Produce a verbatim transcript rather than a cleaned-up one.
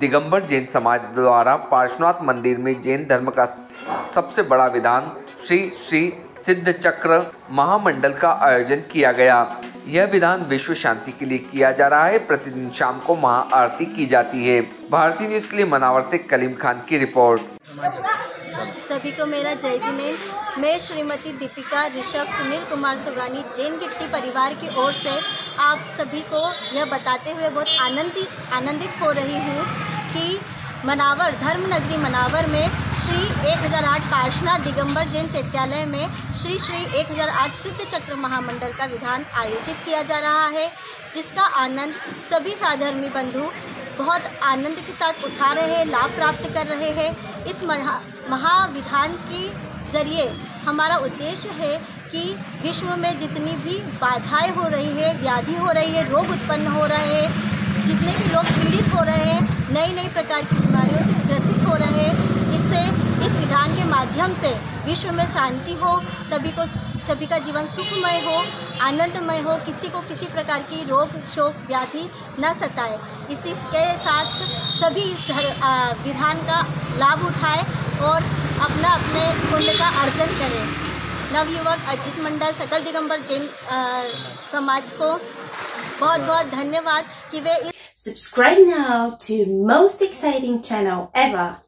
दिगंबर जैन समाज द्वारा पार्श्वनाथ मंदिर में जैन धर्म का सबसे बड़ा विधान श्री श्री सिद्ध चक्र महामंडल का आयोजन किया गया। यह विधान विश्व शांति के लिए किया जा रहा है। प्रतिदिन शाम को महाआरती की जाती है। भारतीय न्यूज के लिए मनावर से कलीम खान की रिपोर्ट। सभी को मेरा जय जिनेन्द्र। मैं श्रीमती दीपिका ऋषभ सुनील कुमार सुगानी जैन गिट्टी परिवार की ओर से आप सभी को यह बताते हुए बहुत आनंदित आनंदित हो रही हूँ कि मनावर धर्म नगरी मनावर में श्री एक हज़ार आठ पार्श्वनाथ दिगंबर जैन चैत्यालय में श्री श्री एक हज़ार आठ सिद्ध चक्र महामंडल का विधान आयोजित किया जा रहा है, जिसका आनंद सभी साधर्मी बंधु बहुत आनंद के साथ उठा रहे हैं, लाभ प्राप्त कर रहे हैं। इस महा महाविधान के ज़रिए हमारा उद्देश्य है कि विश्व में जितनी भी बाधाएं हो रही है, व्याधि हो रही है, रोग उत्पन्न हो रहे हैं, जितने भी लोग पीड़ित हो रहे हैं, नई नई प्रकार की बीमारियों से ग्रसित हो रहे हैं, इससे इस विधान के माध्यम से विश्व में शांति हो, सभी को सभी का जीवन सुखमय हो, आनंदमय हो, किसी को किसी प्रकार की रोग शोक व्याधि न सताए। इसी के साथ सभी इस विधान का लाभ उठाए और अपना अपने पुण्य का अर्जन करें। नवयुवक अजित मंडल सकल दिगंबर जैन समाज को बहुत बहुत धन्यवाद कि वे Subscribe now to most exciting channel ever.